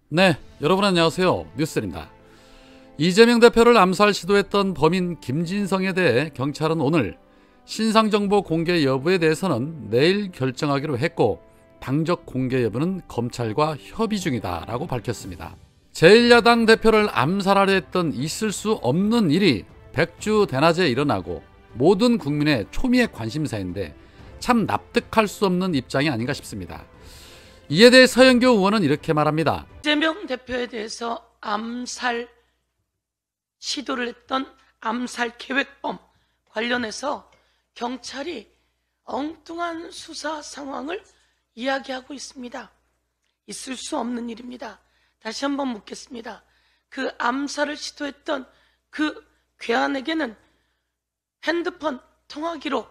네, 여러분 안녕하세요. 뉴스입니다. 이재명 대표를 암살 시도했던 범인 김진성에 대해 경찰은 오늘 신상정보 공개 여부에 대해서는 내일 결정하기로 했고, 당적 공개 여부는 검찰과 협의 중이다라고 밝혔습니다. 제1야당 대표를 암살하려 했던 있을 수 없는 일이 백주 대낮에 일어나고 모든 국민의 초미의 관심사인데 참 납득할 수 없는 입장이 아닌가 싶습니다. 이에 대해 서영교 의원은 이렇게 말합니다. 이재명 대표에 대해서 암살 시도를 했던 암살 계획범 관련해서 경찰이 엉뚱한 수사 상황을 이야기하고 있습니다. 있을 수 없는 일입니다. 다시 한번 묻겠습니다. 그 암살을 시도했던 그 괴한에게는 핸드폰 통화 기록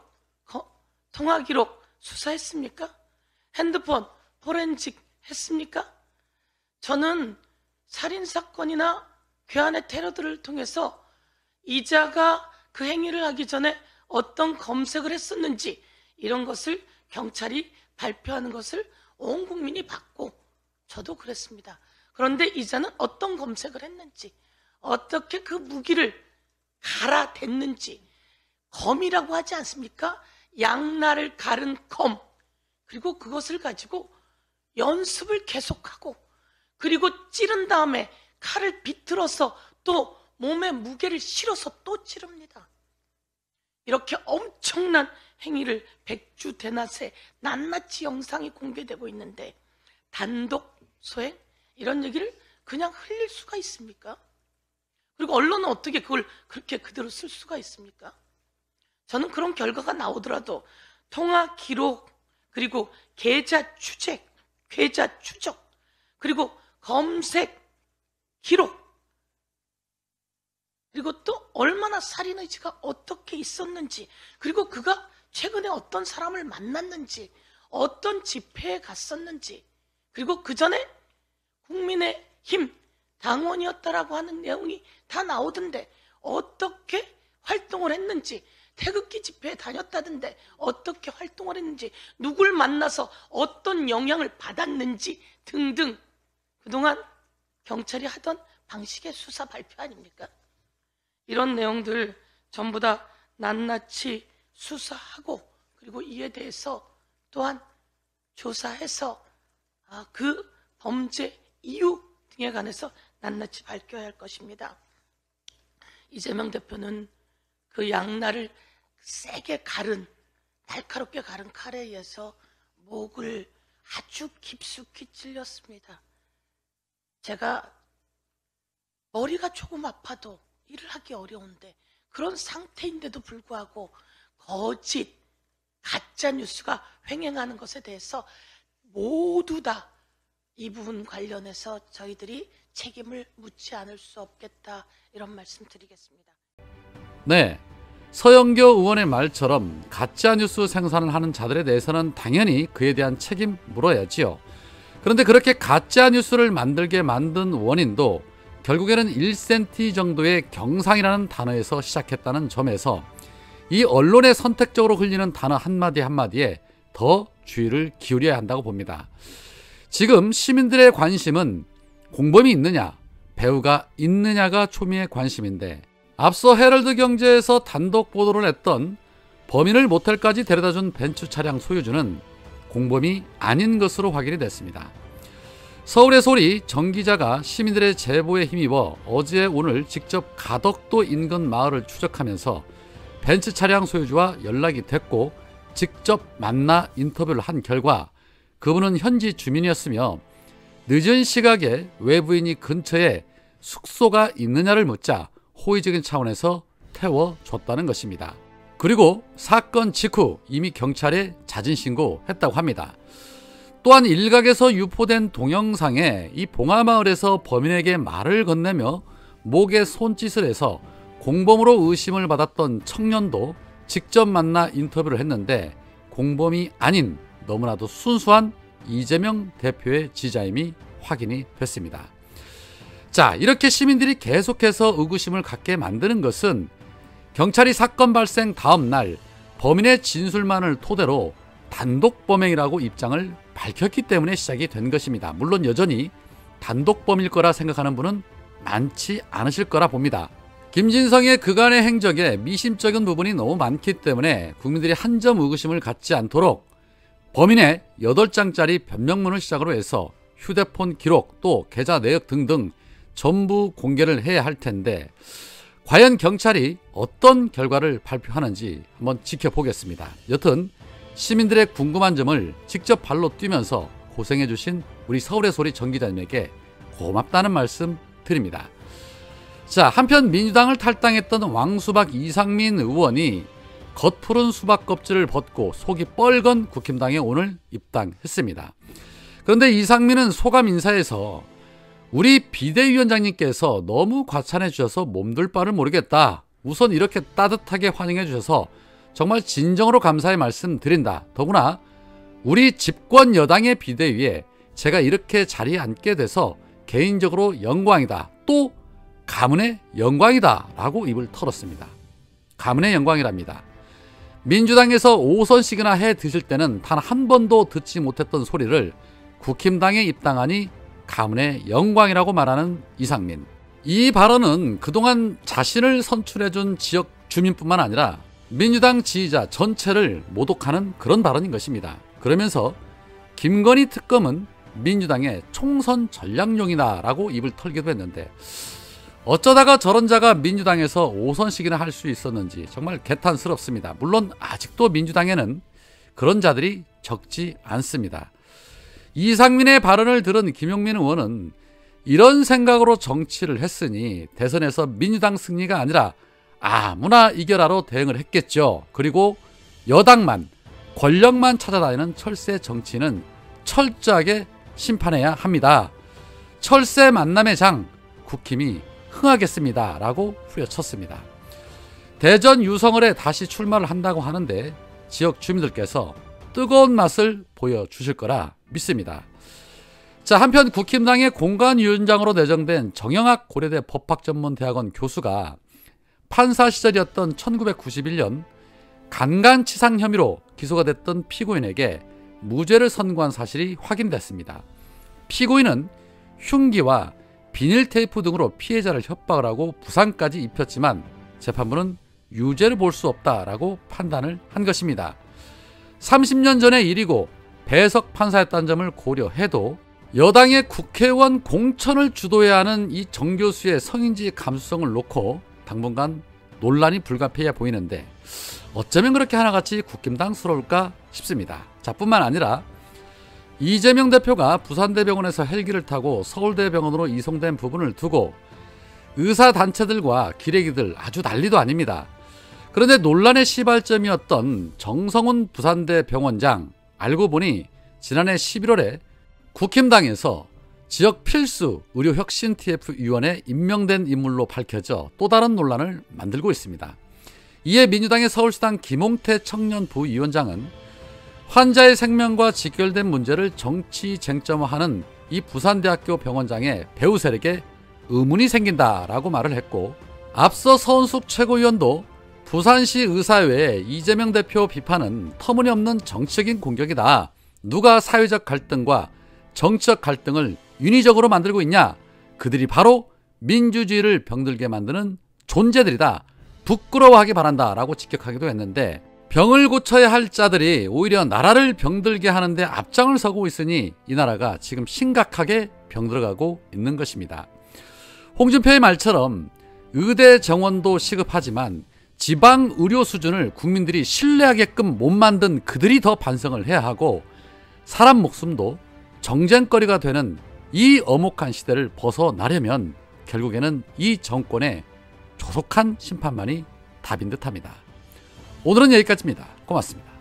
수사했습니까? 핸드폰 포렌식 했습니까? 저는 살인사건이나 괴한의 테러들을 통해서 이자가 그 행위를 하기 전에 어떤 검색을 했었는지 이런 것을 경찰이 발표하는 것을 온 국민이 봤고 저도 그랬습니다. 그런데 이자는 어떤 검색을 했는지, 어떻게 그 무기를 갈아댔는지, 검이라고 하지 않습니까? 양날을 가른 검, 그리고 그것을 가지고 연습을 계속하고, 그리고 찌른 다음에 칼을 비틀어서 또 몸에 무게를 실어서 또 찌릅니다. 이렇게 엄청난 행위를 백주 대낮에 낱낱이 영상이 공개되고 있는데 단독 소행? 이런 얘기를 그냥 흘릴 수가 있습니까? 그리고 언론은 어떻게 그걸 그렇게 그대로 쓸 수가 있습니까? 저는 그런 결과가 나오더라도 통화 기록, 그리고 계좌 추적, 그리고 검색 기록, 그리고 또 얼마나 살인 의지가 어떻게 있었는지, 그리고 그가 최근에 어떤 사람을 만났는지, 어떤 집회에 갔었는지, 그리고 그 전에 국민의힘 당원이었다라고 하는 내용이 다 나오던데 어떻게 활동을 했는지, 태극기 집회에 다녔다던데 어떻게 활동을 했는지, 누굴 만나서 어떤 영향을 받았는지 등등, 그동안 경찰이 하던 방식의 수사 발표 아닙니까? 이런 내용들 전부 다 낱낱이 수사하고, 그리고 이에 대해서 또한 조사해서 그 범죄 이유 등에 관해서 낱낱이 밝혀야 할 것입니다. 이재명 대표는 그 양날을 세게 날카롭게 가른 칼에 의해서 목을 아주 깊숙이 찔렸습니다. 제가 머리가 조금 아파도 일을 하기 어려운데 그런 상태인데도 불구하고 거짓, 가짜 뉴스가 횡행하는 것에 대해서 모두 다 이 부분 관련해서 저희들이 책임을 묻지 않을 수 없겠다, 이런 말씀 드리겠습니다. 네, 서영교 의원의 말처럼 가짜뉴스 생산을 하는 자들에 대해서는 당연히 그에 대한 책임 물어야지요. 그런데 그렇게 가짜뉴스를 만들게 만든 원인도 결국에는 1cm 정도의 경상이라는 단어에서 시작했다는 점에서 이 언론에 선택적으로 흘리는 단어 한마디 한마디에 더 주의를 기울여야 한다고 봅니다. 지금 시민들의 관심은 공범이 있느냐, 배우가 있느냐가 초미의 관심인데, 앞서 헤럴드 경제에서 단독 보도를 했던 범인을 모텔까지 데려다준 벤츠 차량 소유주는 공범이 아닌 것으로 확인이 됐습니다. 서울의 소리 정 기자가 시민들의 제보에 힘입어 어제 오늘 직접 가덕도 인근 마을을 추적하면서 벤츠 차량 소유주와 연락이 됐고 직접 만나 인터뷰를 한 결과 그분은 현지 주민이었으며 늦은 시각에 외부인이 근처에 숙소가 있느냐를 묻자 호의적인 차원에서 태워줬다는 것입니다. 그리고 사건 직후 이미 경찰에 자진신고했다고 합니다. 또한 일각에서 유포된 동영상에 이 봉하마을에서 범인에게 말을 건네며 목에 손짓을 해서 공범으로 의심을 받았던 청년도 직접 만나 인터뷰를 했는데 공범이 아닌 너무나도 순수한 이재명 대표의 지자임이 확인이 됐습니다. 자, 이렇게 시민들이 계속해서 의구심을 갖게 만드는 것은 경찰이 사건 발생 다음 날 범인의 진술만을 토대로 단독 범행이라고 입장을 밝혔기 때문에 시작이 된 것입니다. 물론 여전히 단독범일 거라 생각하는 분은 많지 않으실 거라 봅니다. 김진성의 그간의 행적에 미심쩍은 부분이 너무 많기 때문에 국민들이 한 점 의구심을 갖지 않도록 범인의 8장짜리 변명문을 시작으로 해서 휴대폰 기록 또 계좌 내역 등등 전부 공개를 해야 할 텐데 과연 경찰이 어떤 결과를 발표하는지 한번 지켜보겠습니다. 여튼 시민들의 궁금한 점을 직접 발로 뛰면서 고생해 주신 우리 서울의 소리 정 기자님에게 고맙다는 말씀 드립니다. 자, 한편 민주당을 탈당했던 왕수박 이상민 의원이 겉푸른 수박 껍질을 벗고 속이 뻘건 국힘당에 오늘 입당했습니다. 그런데 이상민은 소감 인사에서 우리 비대위원장님께서 너무 과찬해 주셔서 몸둘 바를 모르겠다. 우선 이렇게 따뜻하게 환영해 주셔서 정말 진정으로 감사의 말씀 드린다. 더구나 우리 집권 여당의 비대위에 제가 이렇게 자리에 앉게 돼서 개인적으로 영광이다. 또 가문의 영광이다 라고 입을 털었습니다. 가문의 영광이랍니다. 민주당에서 5선씩이나 해 드실 때는 단 한 번도 듣지 못했던 소리를 국힘당에 입당하니 가문의 영광이라고 말하는 이상민. 이 발언은 그동안 자신을 선출해준 지역 주민뿐만 아니라 민주당 지지자 전체를 모독하는 그런 발언인 것입니다. 그러면서 김건희 특검은 민주당의 총선 전략용이다 라고 입을 털기도 했는데 어쩌다가 저런 자가 민주당에서 5선씩이나 할 수 있었는지 정말 개탄스럽습니다. 물론 아직도 민주당에는 그런 자들이 적지 않습니다. 이상민의 발언을 들은 김용민 의원은 이런 생각으로 정치를 했으니 대선에서 민주당 승리가 아니라 아무나 이겨라로 대응을 했겠죠. 그리고 여당만 권력만 찾아다니는 철새 정치는 철저하게 심판해야 합니다. 철새 만남의 장 국힘이 흥하겠습니다 라고 후려쳤습니다. 대전 유성을에 다시 출마를 한다고 하는데 지역 주민들께서 뜨거운 맛을 보여주실 거라 믿습니다. 자, 한편 국힘당의 공관위원장으로 내정된 정영학 고려대 법학전문대학원 교수가 판사 시절이었던 1991년 간간치상 혐의로 기소가 됐던 피고인에게 무죄를 선고한 사실이 확인됐습니다. 피고인은 흉기와 비닐 테이프 등으로 피해자를 협박을 하고 부상까지 입혔지만 재판부는 유죄를 볼 수 없다라고 판단을 한 것입니다. 30년 전의 일이고 배석 판사였다는 점을 고려해도 여당의 국회의원 공천을 주도해야 하는 이 정 교수의 성인지 감수성을 놓고 당분간 논란이 불가피해 보이는데 어쩌면 그렇게 하나같이 국힘당스러울까 싶습니다. 자, 뿐만 아니라 이재명 대표가 부산대병원에서 헬기를 타고 서울대병원으로 이송된 부분을 두고 의사단체들과 기레기들 아주 난리도 아닙니다. 그런데 논란의 시발점이었던 정성훈 부산대 병원장, 알고 보니 지난해 11월에 국힘당에서 지역 필수 의료혁신 TF위원회에 임명된 인물로 밝혀져 또 다른 논란을 만들고 있습니다. 이에 민주당의 서울시당 김홍태 청년부위원장은 환자의 생명과 직결된 문제를 정치 쟁점화하는 이 부산대학교 병원장의 배후 세력에 의문이 생긴다라고 말을 했고, 앞서 서은숙 최고위원도 부산시 의사회의 이재명 대표 비판은 터무니없는 정치적인 공격이다. 누가 사회적 갈등과 정치적 갈등을 인위적으로 만들고 있냐? 그들이 바로 민주주의를 병들게 만드는 존재들이다. 부끄러워하기 바란다 라고 직격하기도 했는데, 병을 고쳐야 할 자들이 오히려 나라를 병들게 하는데 앞장을 서고 있으니 이 나라가 지금 심각하게 병들어가고 있는 것입니다. 홍준표의 말처럼 의대 정원도 시급하지만 지방 의료 수준을 국민들이 신뢰하게끔 못 만든 그들이 더 반성을 해야 하고, 사람 목숨도 정쟁거리가 되는 이 엄혹한 시대를 벗어나려면 결국에는 이 정권의 조속한 심판만이 답인 듯합니다. 오늘은 여기까지입니다. 고맙습니다.